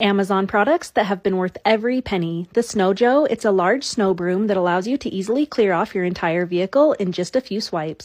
Amazon products that have been worth every penny. The Snow Joe, it's a large snow broom that allows you to easily clear off your entire vehicle in just a few swipes.